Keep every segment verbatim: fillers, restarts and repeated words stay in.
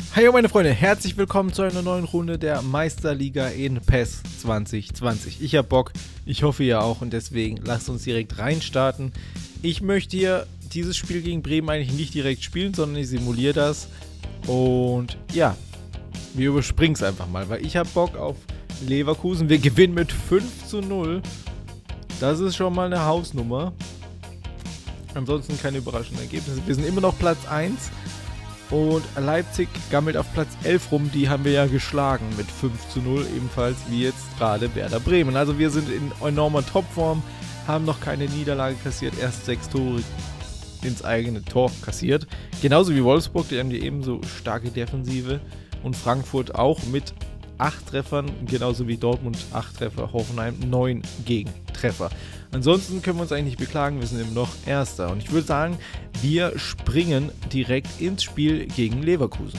Hallo meine Freunde, herzlich willkommen zu einer neuen Runde der Meisterliga in P E S zwanzig zwanzig. Ich hab Bock, ich hoffe ihr auch und deswegen lasst uns direkt reinstarten. Ich möchte hier dieses Spiel gegen Bremen eigentlich nicht direkt spielen, sondern ich simuliere das. Und ja, wir überspringen es einfach mal, weil ich hab Bock auf Leverkusen. Wir gewinnen mit fünf zu null. Das ist schon mal eine Hausnummer. Ansonsten keine überraschenden Ergebnisse. Wir sind immer noch Platz eins. Und Leipzig gammelt auf Platz elf rum, die haben wir ja geschlagen mit fünf zu null, ebenfalls wie jetzt gerade Werder Bremen. Also wir sind in enormer Topform, haben noch keine Niederlage kassiert, erst sechs Tore ins eigene Tor kassiert. Genauso wie Wolfsburg, die haben die ebenso starke Defensive. Und Frankfurt auch mit acht Treffern, genauso wie Dortmund acht Treffer, Hoffenheim neun Gegentreffer. Ansonsten können wir uns eigentlich nicht beklagen, wir sind immer noch Erster. Und ich würde sagen, wir springen direkt ins Spiel gegen Leverkusen.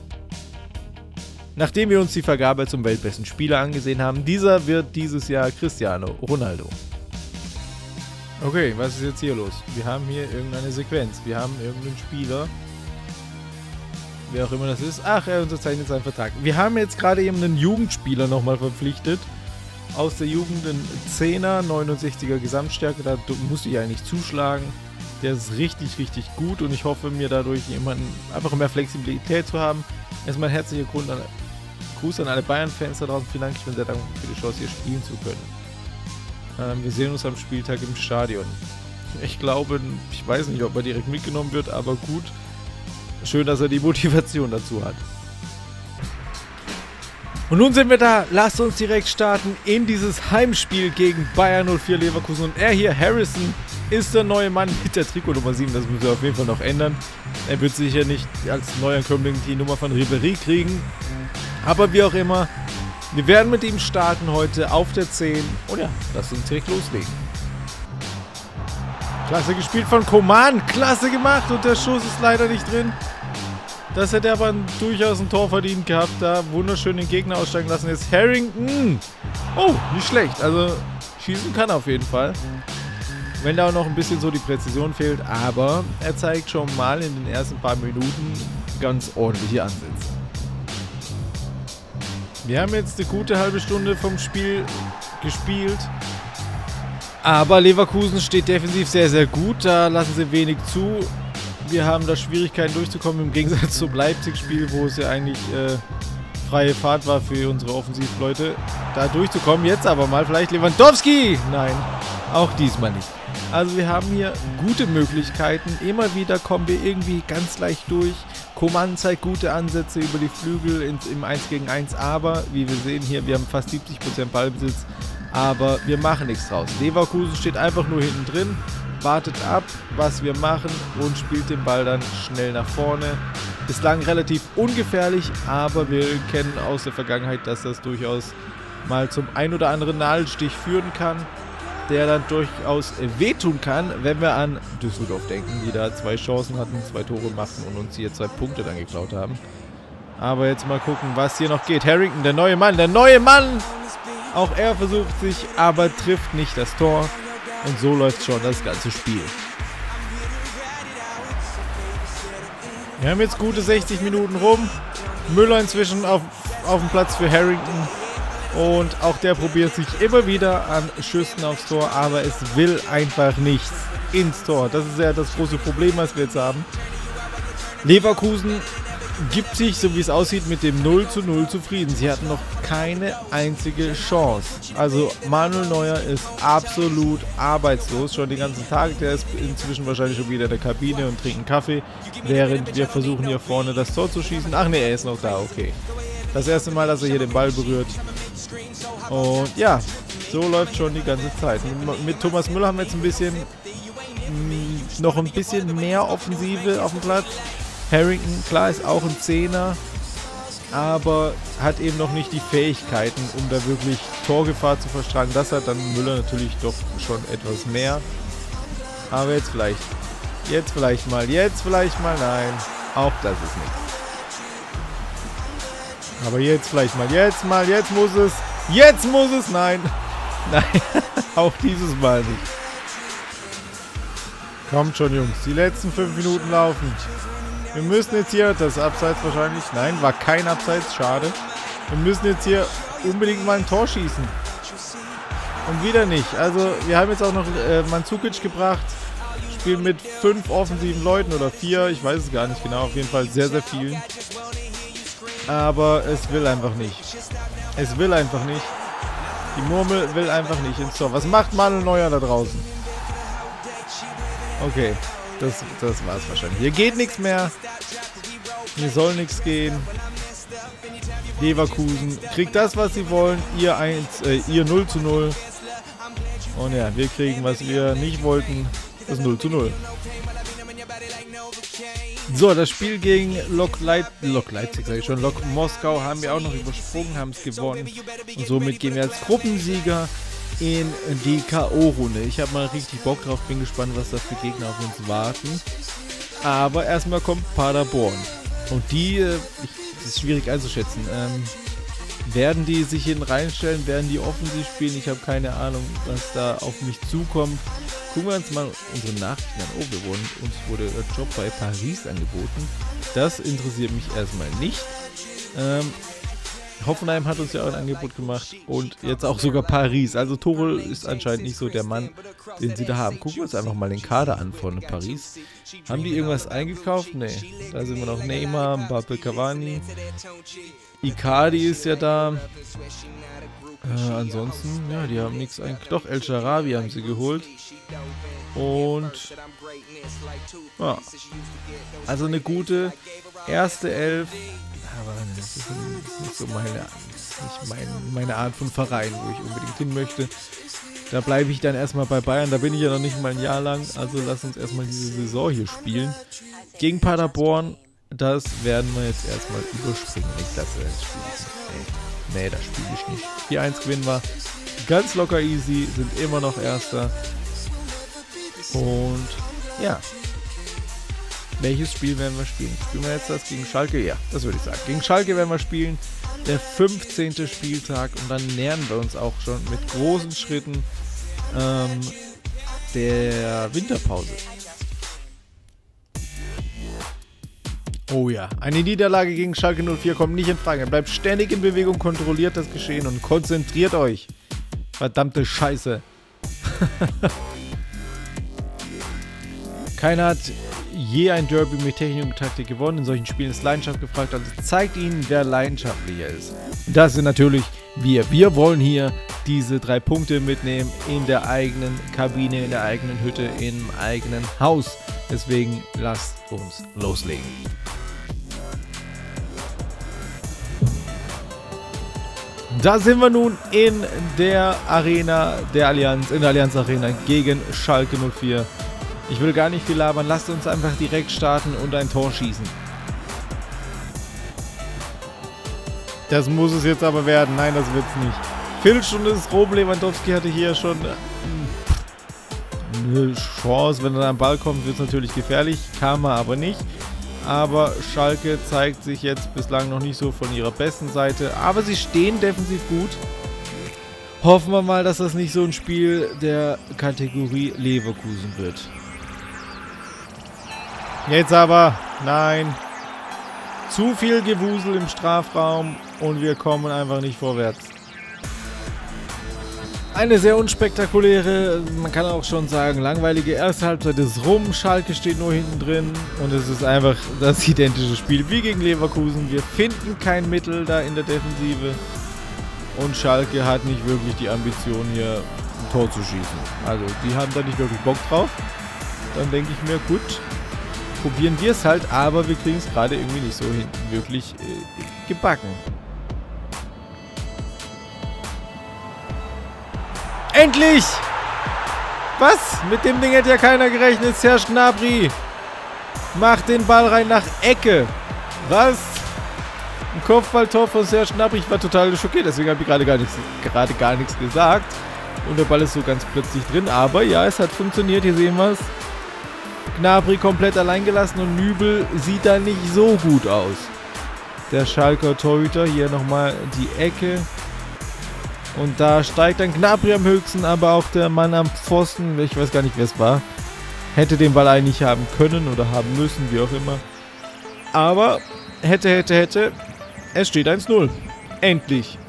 Nachdem wir uns die Vergabe zum weltbesten Spieler angesehen haben, dieser wird dieses Jahr Cristiano Ronaldo. Okay, was ist jetzt hier los? Wir haben hier irgendeine Sequenz, wir haben irgendeinen Spieler, wer auch immer das ist. Ach, er unterzeichnet seinen Vertrag. Wir haben jetzt gerade eben einen Jugendspieler nochmal verpflichtet. Aus der Jugend ein Zehner, neunundsechziger Gesamtstärke, da muss ich eigentlich zuschlagen. Der ist richtig, richtig gut und ich hoffe mir dadurch jemanden einfach mehr Flexibilität zu haben. Erstmal ein herzlicher Grund an, Gruß an alle Bayern-Fans da draußen. Vielen Dank, ich bin sehr dankbar für die Chance, hier spielen zu können. Ähm, wir sehen uns am Spieltag im Stadion. Ich glaube, ich weiß nicht, ob er direkt mitgenommen wird, aber gut. Schön, dass er die Motivation dazu hat. Und nun sind wir da. Lasst uns direkt starten in dieses Heimspiel gegen Bayer null vier Leverkusen. Und er hier, Harrison, ist der neue Mann mit der Trikotnummer sieben. Das müssen wir auf jeden Fall noch ändern. Er wird sicher nicht als Neuankömmling die Nummer von Ribéry kriegen. Aber wie auch immer, wir werden mit ihm starten heute auf der zehn. Und ja, lasst uns direkt loslegen. Klasse gespielt von Coman. Klasse gemacht und der Schuss ist leider nicht drin. Das hätte aber durchaus ein Tor verdient gehabt, da wunderschön den Gegner aussteigen lassen. Jetzt Harrington. Oh, nicht schlecht. Also schießen kann er auf jeden Fall. Wenn da auch noch ein bisschen so die Präzision fehlt. Aber er zeigt schon mal in den ersten paar Minuten ganz ordentliche Ansätze. Wir haben jetzt eine gute halbe Stunde vom Spiel gespielt. Aber Leverkusen steht defensiv sehr, sehr gut. Da lassen sie wenig zu. Wir haben da Schwierigkeiten durchzukommen im Gegensatz zum Leipzig-Spiel, wo es ja eigentlich äh, freie Fahrt war für unsere Offensivleute, da durchzukommen. Jetzt aber mal vielleicht Lewandowski! Nein, auch diesmal nicht. Also wir haben hier gute Möglichkeiten. Immer wieder kommen wir irgendwie ganz leicht durch. Coman zeigt gute Ansätze über die Flügel ins, im eins gegen eins, aber wie wir sehen hier, wir haben fast siebzig Prozent Ballbesitz, aber wir machen nichts draus. Leverkusen steht einfach nur hinten drin, wartet ab, was wir machen und spielt den Ball dann schnell nach vorne. Bislang relativ ungefährlich, aber wir kennen aus der Vergangenheit, dass das durchaus mal zum ein oder anderen Nadelstich führen kann, der dann durchaus wehtun kann, wenn wir an Düsseldorf denken, die da zwei Chancen hatten, zwei Tore machten und uns hier zwei Punkte dann geklaut haben. Aber jetzt mal gucken, was hier noch geht. Harrington, der neue Mann, der neue Mann! Auch er versucht sich, aber trifft nicht das Tor. Und so läuft schon das ganze Spiel. Wir haben jetzt gute sechzig Minuten rum. Müller inzwischen auf, auf dem Platz für Harrington. Und auch der probiert sich immer wieder an Schüssen aufs Tor. Aber es will einfach nichts ins Tor. Das ist ja das große Problem, was wir jetzt haben. Leverkusen gibt sich, so wie es aussieht, mit dem null zu null zufrieden. Sie hatten noch keine einzige Chance. Also Manuel Neuer ist absolut arbeitslos, schon den ganzen Tag. Der ist inzwischen wahrscheinlich schon wieder in der Kabine und trinkt einen Kaffee, während wir versuchen hier vorne das Tor zu schießen. Ach ne, er ist noch da, okay. Das erste Mal, dass er hier den Ball berührt. Und ja, so läuft schon die ganze Zeit. Mit, mit Thomas Müller haben wir jetzt ein bisschen mh, noch ein bisschen mehr Offensive auf dem Platz. Harrington, klar, ist auch ein Zehner, aber hat eben noch nicht die Fähigkeiten, um da wirklich Torgefahr zu verstragen. Das hat dann Müller natürlich doch schon etwas mehr. Aber jetzt vielleicht, jetzt vielleicht mal, jetzt vielleicht mal, nein, auch das ist nichts. Aber jetzt vielleicht mal, jetzt mal, jetzt muss es, jetzt muss es, nein, nein, auch dieses Mal nicht. Kommt schon, Jungs, die letzten fünf Minuten laufen. Wir müssen jetzt hier, das Abseits wahrscheinlich, nein, war kein Abseits, schade. Wir müssen jetzt hier unbedingt mal ein Tor schießen. Und wieder nicht. Also wir haben jetzt auch noch äh, Mandzukic gebracht. Spielen mit fünf offensiven Leuten oder vier, ich weiß es gar nicht genau, auf jeden Fall sehr, sehr vielen. Aber es will einfach nicht. Es will einfach nicht. Die Murmel will einfach nicht ins Tor. Was macht Manuel Neuer da draußen? Okay, das, das war's wahrscheinlich. Hier geht nichts mehr. Hier soll nichts gehen. Leverkusen kriegt das, was sie wollen. Ihr, eins, äh, ihr null zu null. Und ja, wir kriegen, was wir nicht wollten. Das null zu null. So, das Spiel gegen Lok, Leit Lok Leipzig, sage ich schon, Lok Moskau haben wir auch noch übersprungen, haben es gewonnen. Und somit gehen wir als Gruppensieger in die K O-Runde. Ich habe mal richtig Bock drauf, bin gespannt, was da für Gegner auf uns warten. Aber erstmal kommt Paderborn. Und die, äh, ich, das ist schwierig einzuschätzen. Ähm, werden die sich hinten reinstellen, werden die offensiv spielen? Ich habe keine Ahnung, was da auf mich zukommt. Gucken wir uns mal unsere Nachrichten an. Oh, wir wurden, uns wurde der Job bei Paris angeboten. Das interessiert mich erstmal nicht. Ähm, Hoffenheim hat uns ja auch ein Angebot gemacht und jetzt auch sogar Paris. Also Tuchel ist anscheinend nicht so der Mann, den sie da haben. Gucken wir uns einfach mal den Kader an von Paris. Haben die irgendwas eingekauft? Nee. Da sind wir noch Neymar, Mbappé, Cavani. Icardi ist ja da. Äh, ansonsten, ja, die haben nichts eingekauft. Doch, El Shaarawy haben sie geholt. Und ja, also eine gute erste Elf. Aber das ist nicht so meine, nicht mein, meine Art von Verein, wo ich unbedingt hin möchte. Da bleibe ich dann erstmal bei Bayern. Da bin ich ja noch nicht mal ein Jahr lang. Also lass uns erstmal diese Saison hier spielen. Gegen Paderborn, das werden wir jetzt erstmal überspringen. Nicht, dass wir jetzt spielen. Nee, nee, das spiele ich nicht. vier eins gewinnen wir. Ganz locker easy, sind immer noch Erster. Und ja. Welches Spiel werden wir spielen? Spielen wir jetzt das gegen Schalke? Ja, das würde ich sagen. Gegen Schalke werden wir spielen. Der fünfzehnte Spieltag. Und dann nähern wir uns auch schon mit großen Schritten ähm, der Winterpause. Oh ja, eine Niederlage gegen Schalke null vier kommt nicht in Frage. Bleibt ständig in Bewegung, kontrolliert das Geschehen und konzentriert euch. Verdammte Scheiße. Keiner hat je ein Derby mit Technik und Taktik gewonnen. In solchen Spielen ist Leidenschaft gefragt. Also zeigt ihnen, wer leidenschaftlicher ist. Das sind natürlich wir. Wir wollen hier diese drei Punkte mitnehmen in der eigenen Kabine, in der eigenen Hütte, im eigenen Haus. Deswegen lasst uns loslegen. Da sind wir nun in der Arena der Allianz, in der Allianz Arena gegen Schalke null vier. Ich will gar nicht viel labern, lasst uns einfach direkt starten und ein Tor schießen. Das muss es jetzt aber werden. Nein, das wird's nicht. Viertelstunde ist rum. Lewandowski hatte hier schon eine Chance. Wenn er am Ball kommt, wird es natürlich gefährlich. Kam er aber nicht. Aber Schalke zeigt sich jetzt bislang noch nicht so von ihrer besten Seite. Aber sie stehen defensiv gut. Hoffen wir mal, dass das nicht so ein Spiel der Kategorie Leverkusen wird. Jetzt aber, nein, zu viel Gewusel im Strafraum und wir kommen einfach nicht vorwärts. Eine sehr unspektakuläre, man kann auch schon sagen, langweilige erste Halbzeit ist rum. Schalke steht nur hinten drin und es ist einfach das identische Spiel wie gegen Leverkusen. Wir finden kein Mittel da in der Defensive und Schalke hat nicht wirklich die Ambition, hier ein Tor zu schießen. Also die haben da nicht wirklich Bock drauf. Dann denke ich mir, gut, probieren wir es halt, aber wir kriegen es gerade irgendwie nicht so hinten wirklich äh, gebacken. Endlich! Was? Mit dem Ding hätte ja keiner gerechnet. Serge Gnabry macht den Ball rein nach Ecke. Was? Ein Kopfballtor von Serge Gnabry. Ich war total schockiert, deswegen habe ich gerade gar nichts, gerade gar nichts gesagt. Und der Ball ist so ganz plötzlich drin. Aber ja, es hat funktioniert. Hier sehen wir es. Gnabry komplett allein gelassen und Nübel sieht da nicht so gut aus. Der Schalker Torhüter, hier nochmal die Ecke. Und da steigt dann Gnabry am höchsten, aber auch der Mann am Pfosten, ich weiß gar nicht, wer es war, hätte den Ball eigentlich haben können oder haben müssen, wie auch immer. Aber hätte, hätte, hätte. Es steht eins null. Endlich.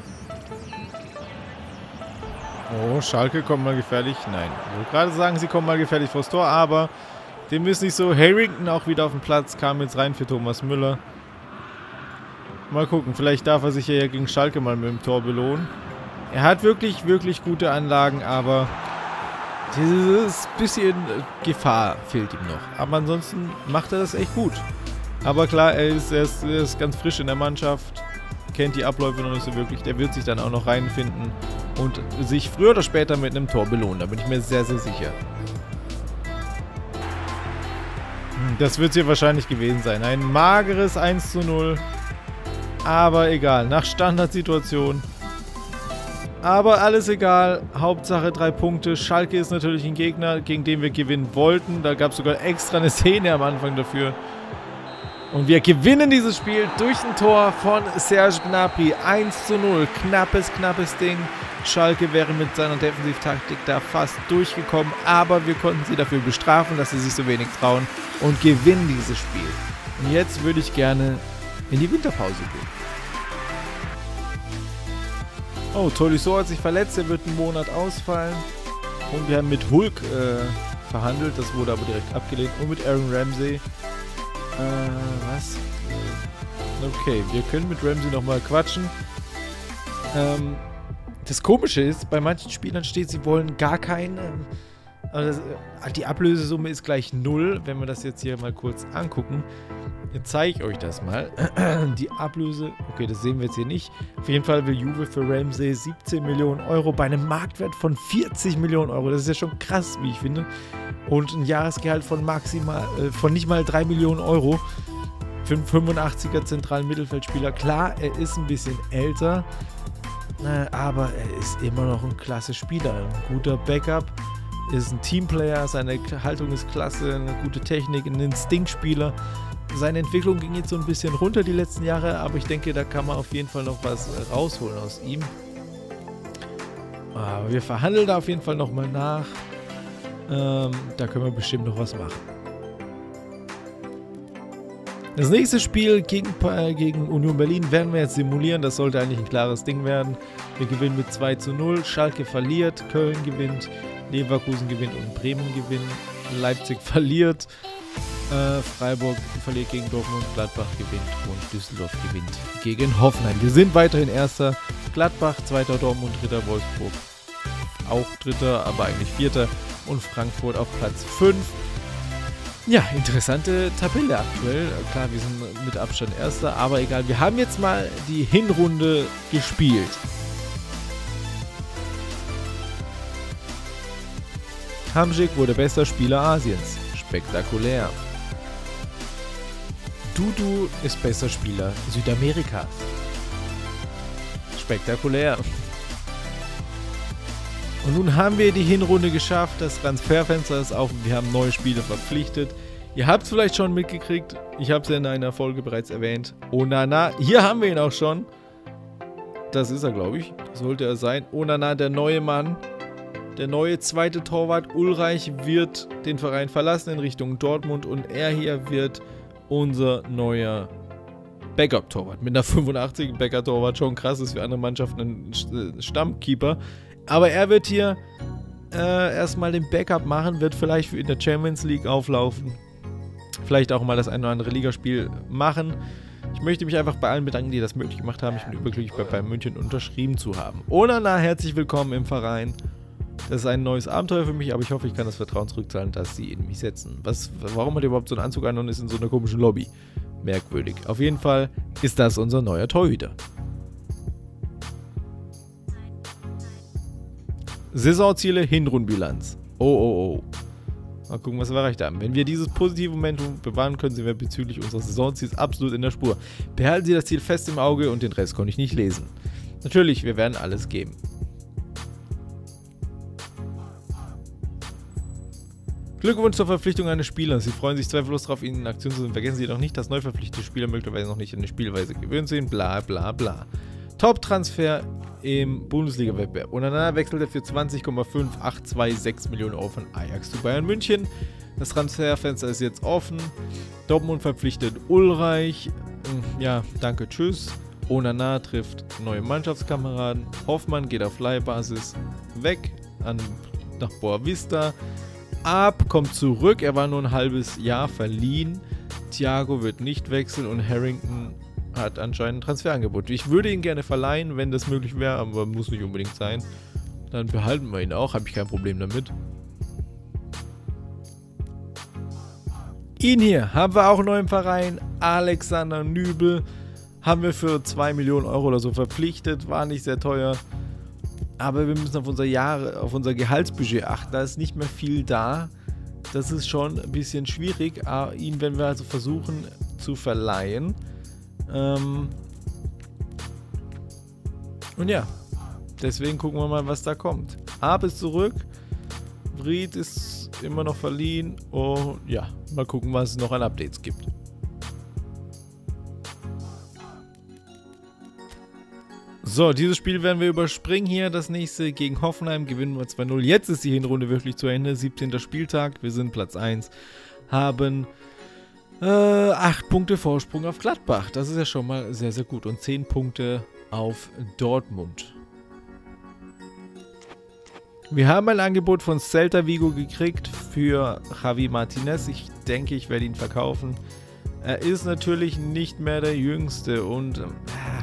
Oh, Schalke kommt mal gefährlich. Nein, ich wollte gerade sagen, sie kommen mal gefährlich vors Tor, aber dem ist nicht so. Harrington auch wieder auf den Platz, kam jetzt rein für Thomas Müller. Mal gucken, vielleicht darf er sich ja gegen Schalke mal mit dem Tor belohnen. Er hat wirklich, wirklich gute Anlagen, aber dieses bisschen Gefahr fehlt ihm noch. Aber ansonsten macht er das echt gut. Aber klar, er ist, er ist, er ist ganz frisch in der Mannschaft, kennt die Abläufe noch nicht so wirklich. Der wird sich dann auch noch reinfinden und sich früher oder später mit einem Tor belohnen. Da bin ich mir sehr, sehr sicher. Das wird es hier wahrscheinlich gewesen sein. Ein mageres eins zu null. Aber egal, nach Standardsituation. Aber alles egal, Hauptsache drei Punkte. Schalke ist natürlich ein Gegner, gegen den wir gewinnen wollten. Da gab es sogar extra eine Szene am Anfang dafür. Und wir gewinnen dieses Spiel durch ein Tor von Serge Gnabry. eins zu null, knappes, knappes Ding. Schalke wäre mit seiner Defensivtaktik da fast durchgekommen. Aber wir konnten sie dafür bestrafen, dass sie sich so wenig trauen. Und gewinnen dieses Spiel. Und jetzt würde ich gerne in die Winterpause gehen. Oh, Tolisso hat sich verletzt, er wird einen Monat ausfallen. Und wir haben mit Hulk äh, verhandelt, das wurde aber direkt abgelehnt. Und mit Aaron Ramsey. Äh, was? Okay, wir können mit Ramsey nochmal quatschen. Ähm, das Komische ist, bei manchen Spielern steht, sie wollen gar keinen. Also die Ablösesumme ist gleich null, wenn wir das jetzt hier mal kurz angucken. Jetzt zeige ich euch das mal. Die Ablöse, okay, das sehen wir jetzt hier nicht. Auf jeden Fall will Juve für Ramsey siebzehn Millionen Euro bei einem Marktwert von vierzig Millionen Euro. Das ist ja schon krass, wie ich finde. Und ein Jahresgehalt von maximal, äh, von nicht mal drei Millionen Euro. Für einen fünfundachtziger zentralen Mittelfeldspieler. Klar, er ist ein bisschen älter, äh, aber er ist immer noch ein klasse Spieler. Ein guter Backup. Ist ein Teamplayer, seine Haltung ist klasse, eine gute Technik, ein Instinktspieler. Seine Entwicklung ging jetzt so ein bisschen runter die letzten Jahre, aber ich denke, da kann man auf jeden Fall noch was rausholen aus ihm. Aber wir verhandeln da auf jeden Fall nochmal nach. Ähm, da können wir bestimmt noch was machen. Das nächste Spiel gegen, äh, gegen Union Berlin werden wir jetzt simulieren. Das sollte eigentlich ein klares Ding werden. Wir gewinnen mit zwei zu null. Schalke verliert, Köln gewinnt. Leverkusen gewinnt und Bremen gewinnt. Leipzig verliert. Äh, Freiburg verliert gegen Dortmund. Gladbach gewinnt und Düsseldorf gewinnt gegen Hoffenheim. Wir sind weiterhin Erster. Gladbach, Zweiter Dortmund, Dritter Wolfsburg. Auch Dritter, aber eigentlich Vierter. Und Frankfurt auf Platz fünf. Ja, interessante Tabelle aktuell. Klar, wir sind mit Abstand Erster, aber egal. Wir haben jetzt mal die Hinrunde gespielt. Hamsik wurde bester Spieler Asiens. Spektakulär. Dudu ist bester Spieler Südamerikas. Spektakulär. Und nun haben wir die Hinrunde geschafft. Das Transferfenster ist auf und wir haben neue Spieler verpflichtet. Ihr habt es vielleicht schon mitgekriegt. Ich habe es ja in einer Folge bereits erwähnt. Onana, hier haben wir ihn auch schon. Das ist er, glaube ich. Sollte er sein. Onana, der neue Mann. Der neue zweite Torwart Ulreich wird den Verein verlassen in Richtung Dortmund und er hier wird unser neuer Backup-Torwart. Mit einer fünfundachtziger Backup-Torwart, schon krass, ist für andere Mannschaften ein Stammkeeper. Aber er wird hier äh, erstmal den Backup machen, wird vielleicht in der Champions League auflaufen. Vielleicht auch mal das ein oder andere Ligaspiel machen. Ich möchte mich einfach bei allen bedanken, die das möglich gemacht haben. Ich bin überglücklich, bei Bayern München unterschrieben zu haben. Onana, herzlich willkommen im Verein. Das ist ein neues Abenteuer für mich, aber ich hoffe, ich kann das Vertrauen zurückzahlen, dass sie in mich setzen. Was, warum hat er überhaupt so einen Anzug an und ist in so einer komischen Lobby? Merkwürdig. Auf jeden Fall ist das unser neuer Torhüter. Saisonziele, Hinrundenbilanz. Oh, oh, oh. Mal gucken, was wir erreicht haben. Wenn wir dieses positive Momentum bewahren können, sind wir bezüglich unseres Saisonziels absolut in der Spur. Behalten Sie das Ziel fest im Auge und den Rest konnte ich nicht lesen. Natürlich, wir werden alles geben. Glückwunsch zur Verpflichtung eines Spielers. Sie freuen sich zweifellos darauf, Ihnen in Aktion zu sein. Vergessen Sie jedoch nicht, dass neu verpflichtete Spieler möglicherweise noch nicht an die Spielweise gewöhnt sind. Bla bla bla. Top-Transfer im Bundesliga-Wettbewerb. Onana wechselte für zwanzig Komma fünf acht zwei sechs Millionen Euro von Ajax zu Bayern München. Das Transferfenster ist jetzt offen. Dortmund verpflichtet Ulreich. Ja, danke, tschüss. Onana trifft neue Mannschaftskameraden. Hoffmann geht auf Leihbasis weg an, nach Boavista. Ab kommt zurück. Er war nur ein halbes Jahr verliehen. Thiago wird nicht wechseln und Harrington hat anscheinend ein Transferangebot. Ich würde ihn gerne verleihen, wenn das möglich wäre, aber muss nicht unbedingt sein. Dann behalten wir ihn auch, habe ich kein Problem damit. Ihn hier haben wir auch neu im Verein. Alexander Nübel haben wir für zwei Millionen Euro oder so verpflichtet. War nicht sehr teuer. Aber wir müssen auf unser Jahre, auf unser Gehaltsbudget achten. Da ist nicht mehr viel da. Das ist schon ein bisschen schwierig. Aber ihn werden wir also versuchen zu verleihen. Ähm Und ja, deswegen gucken wir mal, was da kommt. Ab ist zurück. Vried ist immer noch verliehen. Und ja, mal gucken, was es noch an Updates gibt. So, dieses Spiel werden wir überspringen hier. Das nächste gegen Hoffenheim gewinnen wir zwei null. Jetzt ist die Hinrunde wirklich zu Ende. siebzehnter Spieltag. Wir sind Platz eins. Haben äh, acht Punkte Vorsprung auf Gladbach. Das ist ja schon mal sehr, sehr gut. Und zehn Punkte auf Dortmund. Wir haben ein Angebot von Celta Vigo gekriegt für Javi Martinez. Ich denke, ich werde ihn verkaufen. Er ist natürlich nicht mehr der Jüngste und äh,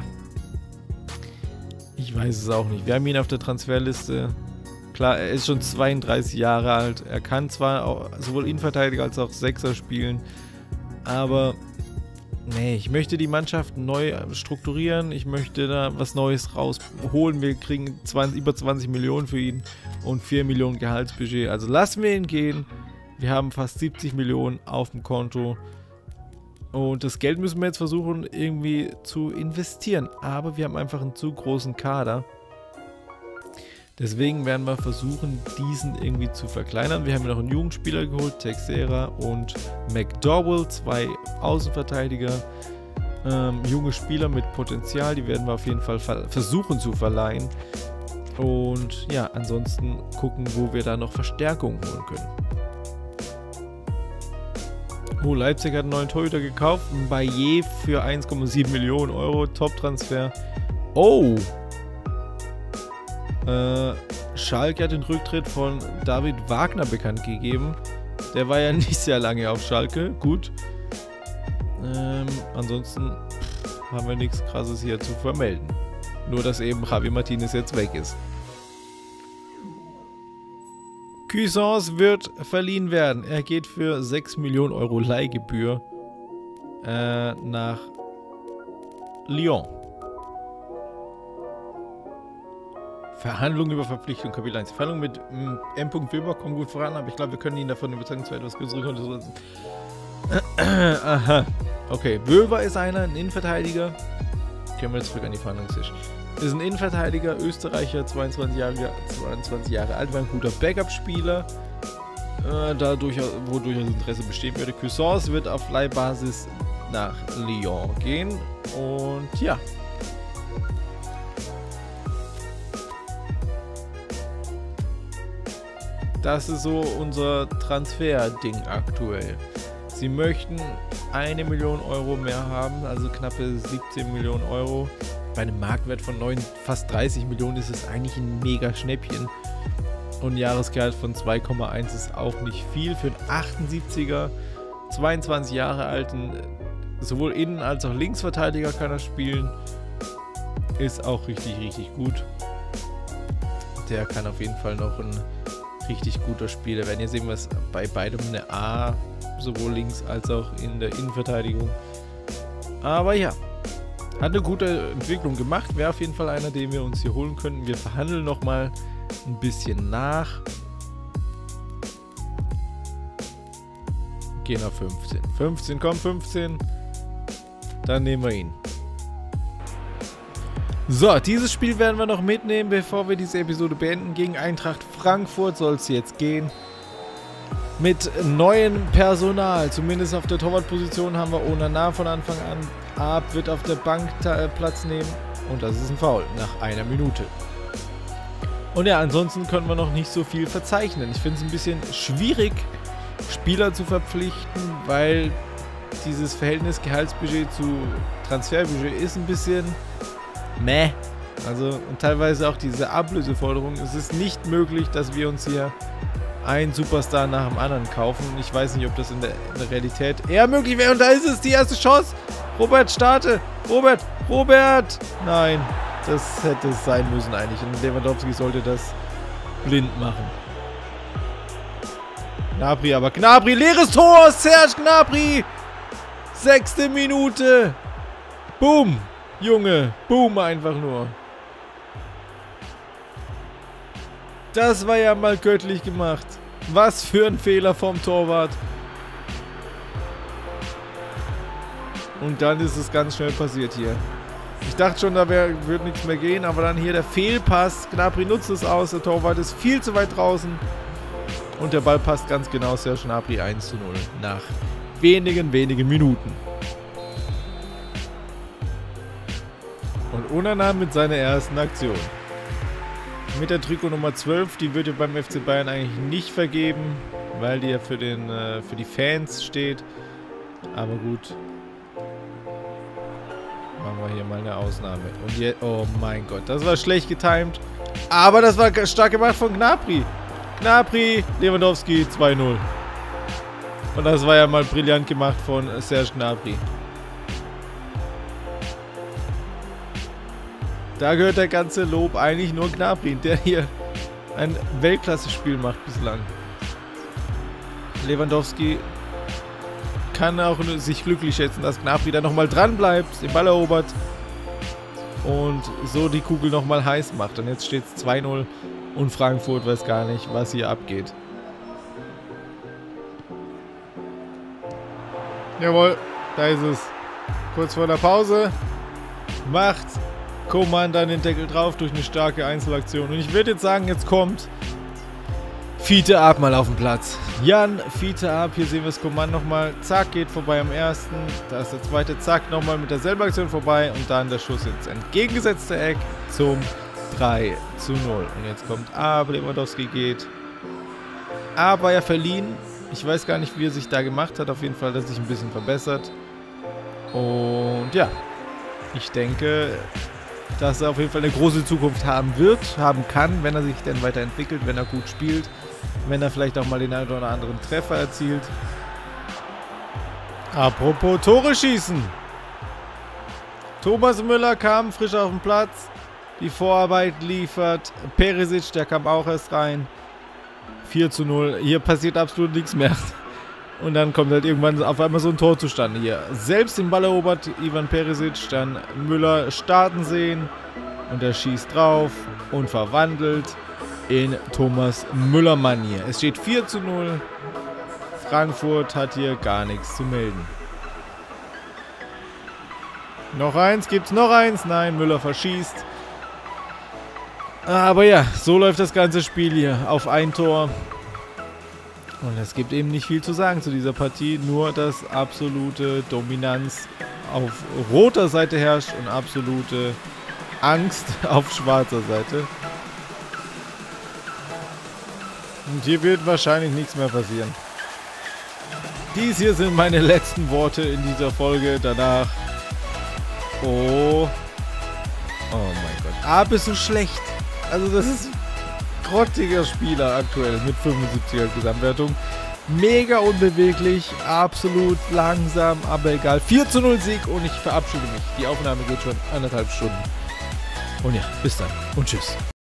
ich weiß es auch nicht. Wir haben ihn auf der Transferliste. Klar, er ist schon zweiunddreißig Jahre alt. Er kann zwar auch sowohl Innenverteidiger als auch Sechser spielen, aber nee, ich möchte die Mannschaft neu strukturieren. Ich möchte da was Neues rausholen. Wir kriegen zwanzig, über zwanzig Millionen für ihn und vier Millionen Gehaltsbudget. Also lassen wir ihn gehen. Wir haben fast siebzig Millionen auf dem Konto. Und das Geld müssen wir jetzt versuchen irgendwie zu investieren. Aber wir haben einfach einen zu großen Kader. Deswegen werden wir versuchen, diesen irgendwie zu verkleinern. Wir haben noch einen Jugendspieler geholt, Texera und McDowell, zwei Außenverteidiger. Ähm, junge Spieler mit Potenzial, die werden wir auf jeden Fall versuchen zu verleihen. Und ja, ansonsten gucken, wo wir da noch Verstärkungen holen können. Oh, Leipzig hat einen neuen Torhüter gekauft. Ein Baillet für eins Komma sieben Millionen Euro. Top-Transfer. Oh! Äh, Schalke hat den Rücktritt von David Wagner bekannt gegeben. Der war ja nicht sehr lange auf Schalke. Gut. Ähm, ansonsten pff, haben wir nichts Krasses hier zu vermelden. Nur, dass eben Javi Martinez jetzt weg ist. Cuisance wird verliehen werden. Er geht für sechs Millionen Euro Leihgebühr äh, nach Lyon. Verhandlungen über Verpflichtung, Kapitel eins. Verhandlungen mit M. Wilber kommen gut voran, aber ich glaube, wir können ihn davon überzeugen, zu etwas größere Konto zu setzen. Aha. Okay, Wilber ist einer, ein Innenverteidiger. Gehen wir jetzt zurück an die Verhandlungstisch. Ist ein Innenverteidiger, Österreicher, zweiundzwanzig Jahre, zweiundzwanzig Jahre alt, war ein guter Backup-Spieler, äh, dadurch, wo durchaus Interesse bestehen würde. Cuisance wird auf Leihbasis nach Lyon gehen und ja. Das ist so unser Transfer-Ding aktuell. Sie möchten eine Million Euro mehr haben, also knappe siebzehn Millionen Euro. Bei einem Marktwert von neun, fast dreißig Millionen ist es eigentlich ein mega Schnäppchen. Und ein Jahresgehalt von zwei Komma eins ist auch nicht viel. Für einen achtundsiebziger, zweiundzwanzig Jahre alten, sowohl Innen- als auch Linksverteidiger kann er spielen. Ist auch richtig, richtig gut. Der kann auf jeden Fall noch ein richtig guter Spieler werden. Hier sehen wir es bei beidem eine A, sowohl links als auch in der Innenverteidigung. Aber ja, hat eine gute Entwicklung gemacht. Wäre auf jeden Fall einer, den wir uns hier holen könnten. Wir verhandeln nochmal ein bisschen nach. Gehen auf fünfzehn. fünfzehn, komm, fünfzehn. Dann nehmen wir ihn. So, dieses Spiel werden wir noch mitnehmen, bevor wir diese Episode beenden. Gegen Eintracht Frankfurt soll es jetzt gehen. Mit neuem Personal, zumindest auf der Torwartposition haben wir Onana von Anfang an. Ab wird auf der Bank Platz nehmen Und das ist ein Foul nach einer Minute. Und ja, ansonsten können wir noch nicht so viel verzeichnen. Ich finde es ein bisschen schwierig, Spieler zu verpflichten, weil dieses Verhältnis Gehaltsbudget zu Transferbudget ist ein bisschen meh. Also und teilweise auch diese Ablöseforderung. Es ist nicht möglich, dass wir uns hier einen Superstar nach dem anderen kaufen. Ich weiß nicht, ob das in der, in der Realität eher möglich wäre. Und da ist es, die erste Chance. Robert, starte. Robert, Robert. Nein, das hätte es sein müssen eigentlich. Und Lewandowski sollte das blind machen. Gnabry, aber Gnabry, leeres Tor. Serge Gnabry. Sechste Minute. Boom. Junge, boom einfach nur. Das war ja mal göttlich gemacht. Was für ein Fehler vom Torwart. Und dann ist es ganz schnell passiert hier. Ich dachte schon, da wär, wird nichts mehr gehen, aber dann hier der Fehlpass. Gnabry nutzt es aus, der Torwart ist viel zu weit draußen. Und der Ball passt ganz genau, Serge Gnabry eins zu null nach wenigen, wenigen Minuten. Und Onana mit seiner ersten Aktion. Mit der Trikot Nummer zwölf, die wird ja beim F C Bayern eigentlich nicht vergeben, weil die ja für, den, äh, für die Fans steht. Aber gut. Machen wir hier mal eine Ausnahme. Und jetzt, oh mein Gott, das war schlecht getimed. Aber das war stark gemacht von Gnabry. Gnabry, Lewandowski zwei null. Und das war ja mal brillant gemacht von Serge Gnabry. Da gehört der ganze Lob eigentlich nur Gnabry, der hier ein Weltklasse-Spiel macht bislang. Lewandowski kann auch sich glücklich schätzen, dass Gnabry da nochmal dran bleibt, den Ball erobert und so die Kugel nochmal heiß macht. Und jetzt steht es zwei null und Frankfurt weiß gar nicht, was hier abgeht. Jawohl, da ist es. Kurz vor der Pause macht Coman dann den Deckel drauf durch eine starke Einzelaktion. Und ich würde jetzt sagen, jetzt kommt Fiete Ab mal auf den Platz. Jan Fiete Ab, hier sehen wir das Coman nochmal. Zack, geht vorbei am ersten. Da ist der zweite, zack, nochmal mit derselben Aktion vorbei. Und dann der Schuss ins entgegengesetzte Eck zum drei zu null. Und jetzt kommt Ab, Lewandowski geht. Ab war ja verliehen. Ich weiß gar nicht, wie er sich da gemacht hat. Auf jeden Fall hat er sich ein bisschen verbessert. Und ja, ich denke, dass er auf jeden Fall eine große Zukunft haben wird, haben kann, wenn er sich denn weiterentwickelt, wenn er gut spielt, wenn er vielleicht auch mal den einen oder anderen Treffer erzielt. Apropos Tore schießen. Thomas Müller kam frisch auf den Platz, die Vorarbeit liefert. Perisic, der kam auch erst rein. vier zu null, hier passiert absolut nichts mehr. Und dann kommt halt irgendwann auf einmal so ein Tor zustande hier. Selbst den Ball erobert Ivan Perisic, dann Müller starten sehen und er schießt drauf und verwandelt in Thomas Müller-Manier. Es steht vier zu null. Frankfurt hat hier gar nichts zu melden. Noch eins, gibt's noch eins? Nein, Müller verschießt. Aber ja, so läuft das ganze Spiel hier auf ein Tor. Und es gibt eben nicht viel zu sagen zu dieser Partie, nur dass absolute Dominanz auf roter Seite herrscht und absolute Angst auf schwarzer Seite. Und hier wird wahrscheinlich nichts mehr passieren. Dies hier sind meine letzten Worte in dieser Folge. Danach... Oh... Oh mein Gott. Ab ist so schlecht. Also das ist... grottiger Spieler aktuell mit fünfundsiebziger Gesamtwertung. Mega unbeweglich, absolut langsam, aber egal. vier zu null Sieg und ich verabschiede mich. Die Aufnahme geht schon anderthalb Stunden. Und ja, bis dann und tschüss.